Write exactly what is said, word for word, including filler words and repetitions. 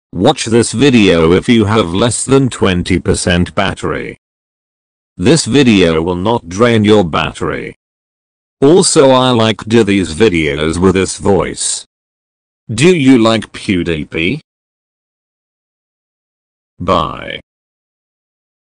Watch this video if you have less than twenty percent battery. This video will not drain your battery. Also, I like do these videos with this voice. Do you like PewDiePie? Bye.